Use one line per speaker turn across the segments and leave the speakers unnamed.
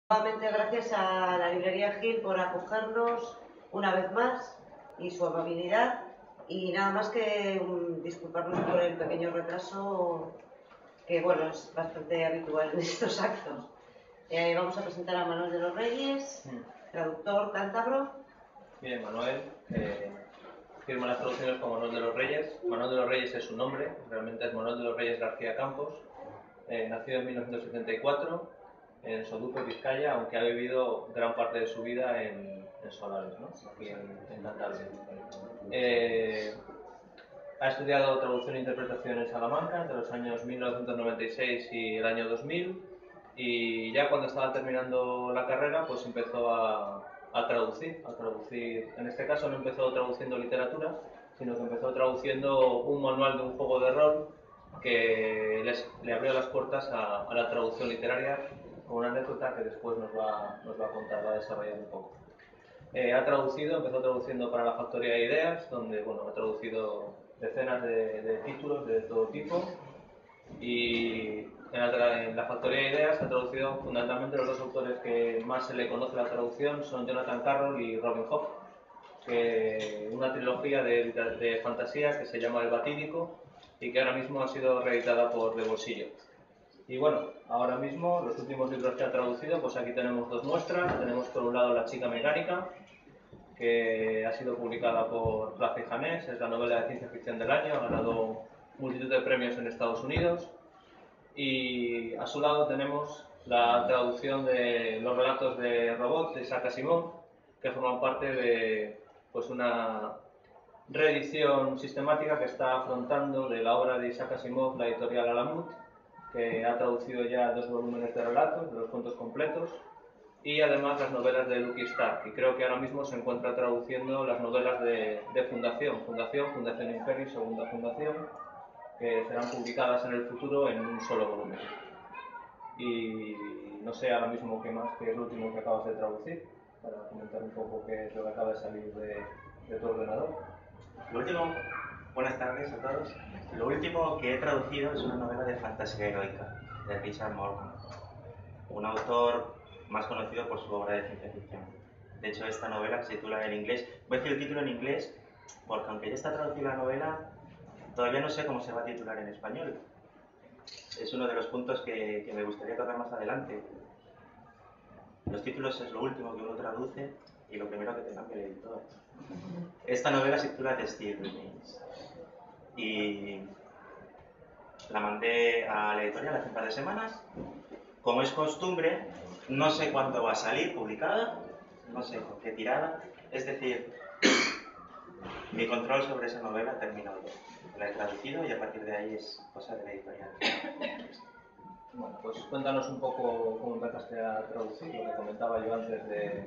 Nuevamente gracias a la librería Gil por acogernos una vez más y su amabilidad, y nada más que disculparnos por el pequeño retraso que bueno, es bastante habitual en estos actos. Vamos a presentar a Manuel de los Reyes, traductor cántabro.
Bien, Manuel firma las traducciones como Manuel de los Reyes. Manuel de los Reyes es su nombre, realmente es Manuel de los Reyes García Campos, nacido en 1974 en Sodupe, Vizcaya, aunque ha vivido gran parte de su vida en Solares, ¿no? Aquí en Cantabria. Ha estudiado traducción e interpretación en Salamanca entre los años 1996 y el año 2000, y ya cuando estaba terminando la carrera pues empezó a traducir. En este caso no empezó traduciendo literatura, sino que empezó traduciendo un manual de un juego de rol que le abrió las puertas a la traducción literaria, con una anécdota que después nos va a contar, va a desarrollar un poco. Empezó traduciendo para la Factoría de Ideas, donde bueno, ha traducido decenas de títulos de todo tipo, y en la Factoría de Ideas ha traducido fundamentalmente los dos autores que más se le conoce la traducción, son Jonathan Carroll y Robin Hobb, una trilogía de fantasía que se llama El Batídico y que ahora mismo ha sido reeditada por De Bolsillo. Y bueno, ahora mismo los últimos libros que ha traducido, pues aquí tenemos dos muestras. Tenemos por un lado La chica mecánica, que ha sido publicada por Plaza y Janés, es la novela de ciencia ficción del año, ha ganado multitud de premios en Estados Unidos. Y a su lado tenemos la traducción de los relatos de robots de Isaac Asimov, que forman parte de pues, una reedición sistemática que está afrontando de la obra de Isaac Asimov la editorial Alamut, que ha traducido ya 2 volúmenes de relatos, de los cuentos completos, y además las novelas de Lucky Stark, y creo que ahora mismo se encuentra traduciendo las novelas de Fundación Imperio y Segunda Fundación, que serán publicadas en el futuro en un solo volumen. Y no sé ahora mismo qué más, qué es lo último que acabas de traducir, para comentar un poco qué es lo que acaba de salir de tu ordenador.
Lo último, buenas tardes a todos. Lo último que he traducido es una novela de fantasía heroica, de Richard Morgan, un autor más conocido por su obra de ciencia ficción. De hecho, esta novela se titula en inglés. Voy a decir el título en inglés porque aunque ya está traducida la novela, todavía no sé cómo se va a titular en español. Es uno de los puntos que me gustaría tocar más adelante. Los títulos es lo último que uno traduce y lo primero que te cambia el editor. Esta novela se titula The Steel Remains y la mandé a la editorial hace un par de semanas. Como es costumbre, no sé cuándo va a salir publicada, no sé con qué tirada, es decir, mi control sobre esa novela ha terminado. La he traducido y a partir de ahí es cosa de la editorial.
Bueno, pues cuéntanos un poco cómo empezaste a traducir, lo que comentaba yo antes de...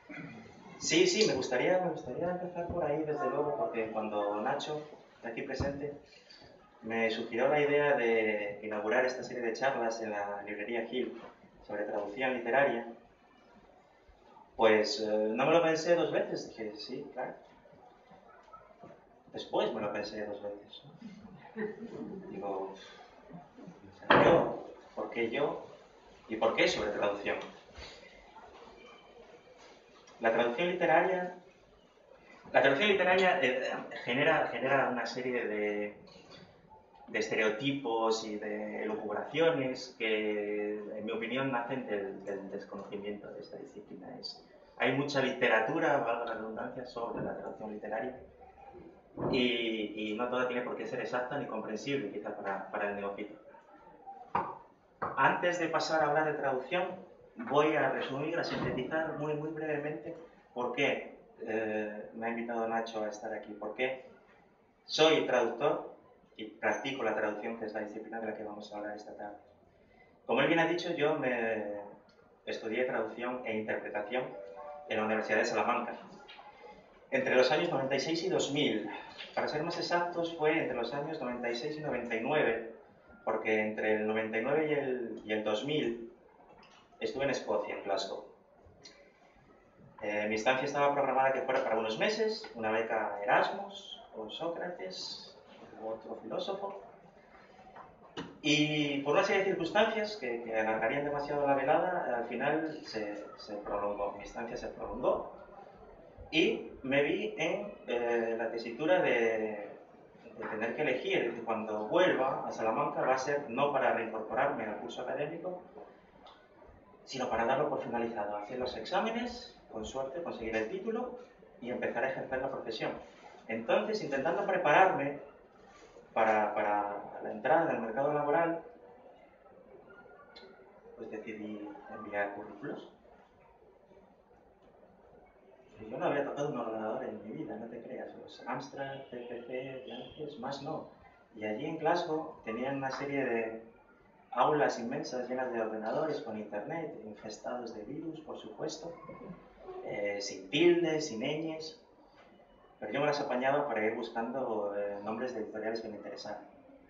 Sí, me gustaría empezar por ahí, desde luego, porque cuando Nacho, aquí presente, me sugirió la idea de inaugurar esta serie de charlas en la librería Gil sobre traducción literaria, pues no me lo pensé 2 veces, dije, sí, claro. Después me lo pensé 2 veces. Digo, yo, ¿por qué yo? ¿Y por qué sobre traducción? La traducción literaria genera una serie de estereotipos y de elucubraciones que, en mi opinión, nacen del desconocimiento de esta disciplina. Hay mucha literatura, valga la redundancia, sobre la traducción literaria y no toda tiene por qué ser exacta ni comprensible, quizá para el neófito. Antes de pasar a hablar de traducción, voy a resumir, a sintetizar muy brevemente por qué me ha invitado Nacho a estar aquí, por qué soy traductor y practico la traducción, que es la disciplina de la que vamos a hablar esta tarde. Como él bien ha dicho, yo estudié traducción e interpretación en la Universidad de Salamanca entre los años 96 y 2000. Para ser más exactos, fue entre los años 96 y 99, porque entre el 99 y el 2000 estuve en Escocia, en Glasgow. Mi estancia estaba programada que fuera para unos meses, una beca Erasmus o Sócrates u otro filósofo, Y por una serie de circunstancias que alargarían demasiado la velada, al final se prolongó, mi estancia se prolongó y me vi en la tesitura de tener que elegir. Es decir, cuando vuelva a Salamanca va a ser no para reincorporarme al curso académico, sino para darlo por finalizado, hacer los exámenes, con suerte conseguir el título y empezar a ejercer la profesión. Entonces, intentando prepararme para la entrada en el mercado laboral, pues decidí enviar currículos. Y yo no había tocado un ordenador en mi vida, no te creas, los Amstrad, CPC, Yankees, más no. Y allí en Glasgow tenían una serie de aulas inmensas llenas de ordenadores con internet, infestados de virus, por supuesto, sin tildes, sin ñes, pero yo me las apañaba para ir buscando nombres de editoriales que me interesaran.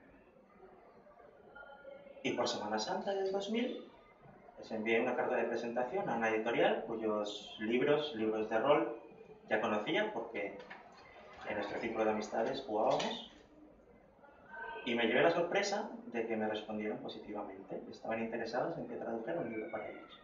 Y por Semana Santa del 2000 les envié una carta de presentación a una editorial cuyos libros de rol ya conocía porque en nuestro círculo de amistades jugábamos, y me llevé la sorpresa de que me respondieron positivamente. Estaban interesados en que tradujera un libro para ellos.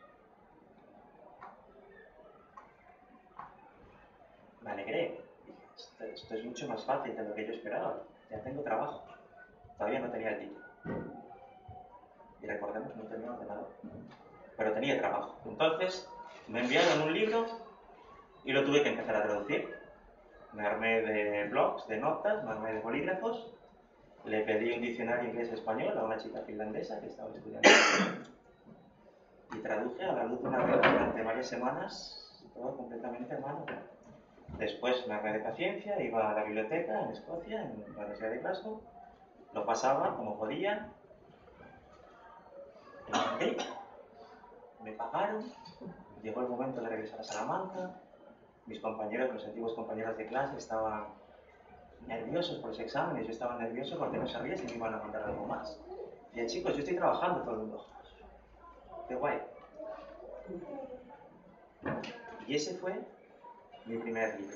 Me alegré. Esto es mucho más fácil de lo que yo esperaba. Ya tengo trabajo. Todavía no tenía el título. Y recordemos, no tenía ordenador. Pero tenía trabajo. Entonces, me enviaron un libro y lo tuve que empezar a traducir. Me armé de blogs, de notas, me armé de bolígrafos. Le pedí un diccionario inglés-español a una chica finlandesa que estaba estudiando. Y traduje a la luz de una vela durante varias semanas, todo completamente a mano. Después me armé de paciencia, iba a la biblioteca en Escocia, en la Universidad de Glasgow, lo pasaba como podía, lo mandé, me pagaron, llegó el momento de regresar a Salamanca, mis compañeros, mis antiguos compañeros de clase estaban nerviosos por los exámenes, yo estaba nervioso porque no sabía si me iban a mandar algo más. Y chicos, yo estoy trabajando, todo el mundo. Qué guay. Y ese fue mi primer libro.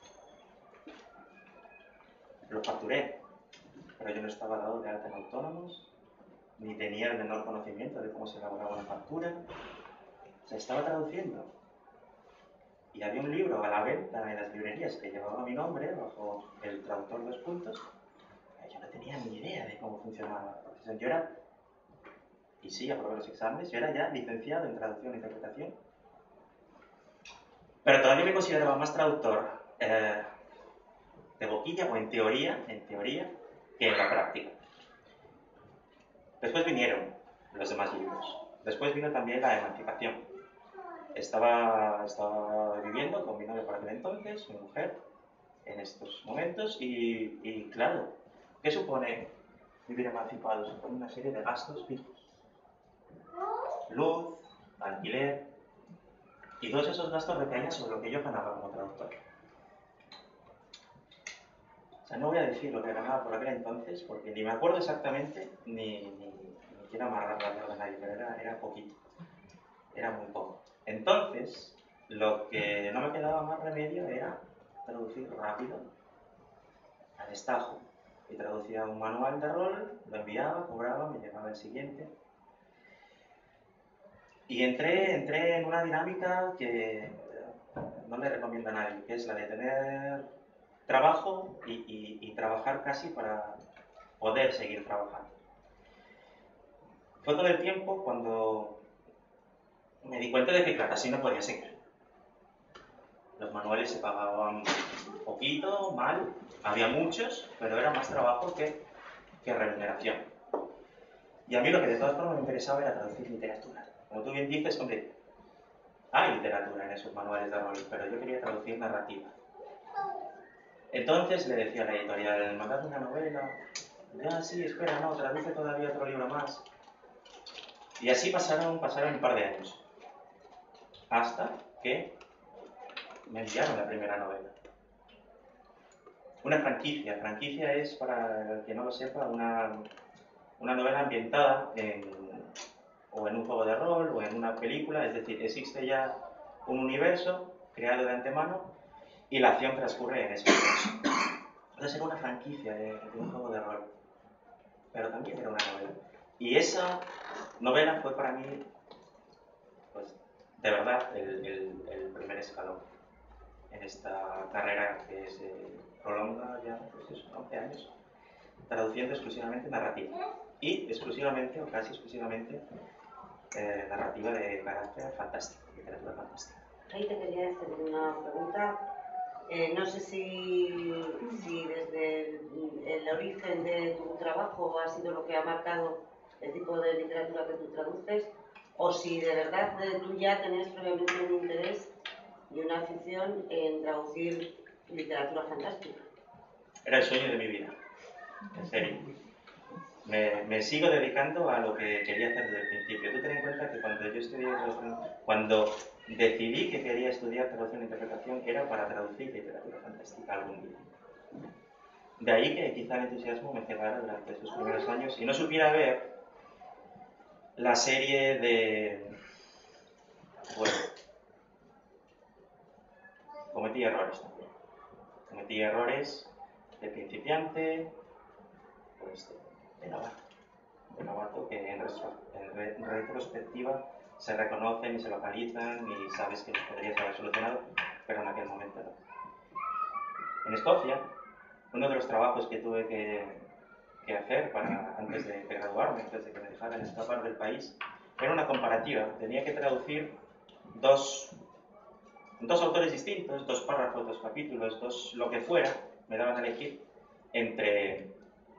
Lo facturé, pero yo no estaba dado de alta en autónomos, ni tenía el menor conocimiento de cómo se elaboraba una factura. Se estaba traduciendo. Y había un libro a la venta en las librerías que llevaba mi nombre, bajo el traductor 2 puntos. Yo no tenía ni idea de cómo funcionaba la profesión. Yo era, y sí, aprobé los exámenes, yo era ya licenciado en traducción e interpretación. Pero todavía me consideraba más traductor de boquilla o en teoría, que en la práctica. Después vinieron los demás libros. Después vino también la emancipación. Estaba viviendo con mi novia por aquel entonces, mi mujer, en estos momentos, y claro, ¿qué supone vivir emancipado? Supone una serie de gastos fijos. Luz, alquiler, y todos esos gastos recaían sobre lo que yo ganaba como traductor. O sea, no voy a decir lo que ganaba por aquel entonces, porque ni me acuerdo exactamente, ni quiero amarrar la verdad a nadie, pero era poquito, era muy poco. Entonces, lo que no me quedaba más remedio era traducir rápido, al destajo. Y traducía un manual de rol, lo enviaba, cobraba, me llegaba el siguiente. Y entré en una dinámica que no le recomiendo a nadie, que es la de tener trabajo y trabajar casi para poder seguir trabajando. Fue todo el tiempo cuando me di cuenta de que, claro, así no podía seguir. Los manuales se pagaban poquito, mal, había muchos, pero era más trabajo que remuneración. Y a mí lo que de todas formas me interesaba era traducir literatura. Como tú bien dices, hombre, hay literatura en esos manuales de rol, pero yo quería traducir narrativa. Entonces le decía a la editorial, mandadme una novela. Ya, sí, espera, no, traduce todavía otro libro más. Y así pasaron un par de años. Hasta que me enviaron la primera novela. Una franquicia. Franquicia es, para el que no lo sepa, una novela ambientada o en un juego de rol o en una película. Es decir, existe ya un universo creado de antemano y la acción transcurre en ese universo. Entonces era una franquicia de un juego de rol, pero también era una novela. Y esa novela fue para mí, pues, de verdad, el primer escalón en esta carrera que se prolonga ya, pues eso, 11 años, traduciendo exclusivamente narrativa. Y exclusivamente, o casi exclusivamente, narrativa de carácter fantástico, literatura fantástica.
Ahí te quería hacer una pregunta. No sé si desde el origen de tu trabajo ha sido lo que ha marcado el tipo de literatura que tú traduces, o si de verdad tú ya tenías previamente un interés y una afición en traducir literatura fantástica.
Era el sueño de mi vida, en serio. Me sigo dedicando a lo que quería hacer desde el principio. Tú ten en cuenta que cuando yo estudié traducción, cuando decidí que quería estudiar traducción e interpretación, era para traducir literatura fantástica algún día. De ahí que quizá el entusiasmo me cegara durante esos primeros años y no supiera ver la serie de... Bueno, cometí errores también. Cometí errores de principiante, pues de novato que en retrospectiva se reconocen y se localizan y sabes que los podrías haber solucionado, pero en aquel momento no. En Escocia, uno de los trabajos que tuve que hacer antes de graduarme, antes de que me dejaran escapar del país, era una comparativa. Tenía que traducir dos autores distintos, 2 párrafos, 2 capítulos, lo que fuera, me daban a elegir entre...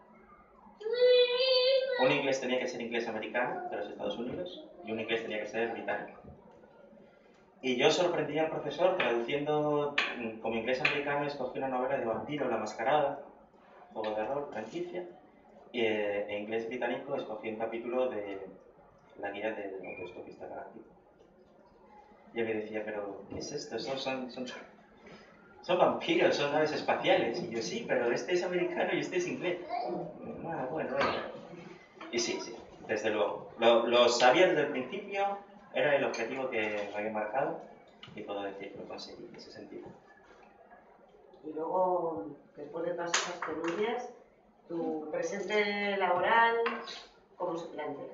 Un inglés tenía que ser inglés americano, de los Estados Unidos, y un inglés tenía que ser británico. Y yo sorprendí al profesor traduciendo, como inglés americano, escogí una novela de Vampiro, La Mascarada, juego de rol, franquicia, y en inglés británico escogí un capítulo de La guía del autoestopista galáctico. Y él me decía, pero ¿qué es esto? Son vampiros, son naves espaciales. Y yo, sí, pero este es americano y este es inglés. Ah, bueno. Y sí, desde luego. Lo sabía desde el principio, era el objetivo que me había marcado y puedo decir que lo conseguí en ese sentido.
Y luego, después de todas esas penurias, tu presente laboral, ¿cómo se plantea?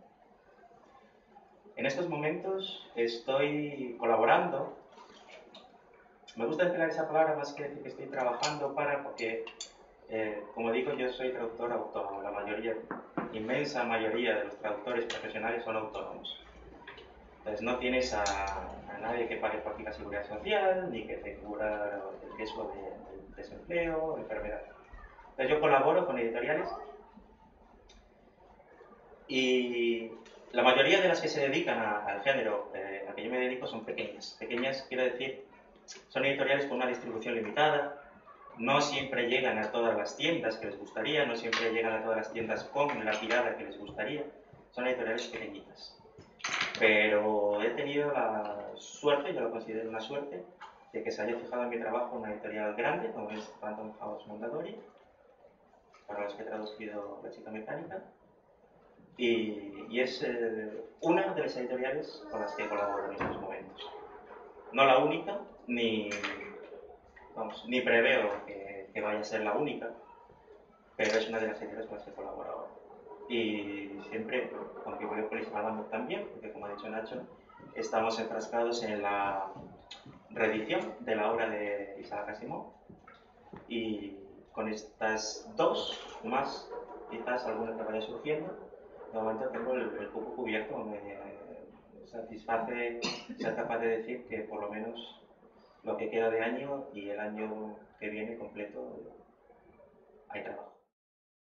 En estos momentos estoy colaborando. Me gusta emplear esa palabra más que decir que estoy trabajando porque, como digo, yo soy traductor autónomo. La inmensa mayoría de los traductores profesionales son autónomos. Entonces no tienes a nadie que pague por ti la seguridad social, ni que te cubra el riesgo de desempleo o enfermedad. Entonces yo colaboro con editoriales y la mayoría de las que se dedican al género al que yo me dedico son pequeñas. Pequeñas quiero decir, son editoriales con una distribución limitada, no siempre llegan a todas las tiendas que les gustaría, no siempre llegan a todas las tiendas con la tirada que les gustaría, son editoriales pequeñitas. Pero he tenido la suerte, yo lo considero una suerte, de que se haya fijado en mi trabajo una editorial grande, como es Random House Mondadori, para los que he traducido La chica mecánica, y es una de las editoriales con las que colaboro en estos momentos. No la única, ni preveo que vaya a ser la única, pero es una de las editoriales con las que colaboro ahora. Y siempre con Bibliopolis hablamos también, porque como ha dicho Nacho, estamos enfrascados en la reedición de la obra de Isaac Asimov, y con estas dos, más quizás alguna que vaya surgiendo, de momento tengo el cupo cubierto. Me satisface ser capaz de decir que por lo menos lo que queda de año y el año que viene completo hay trabajo.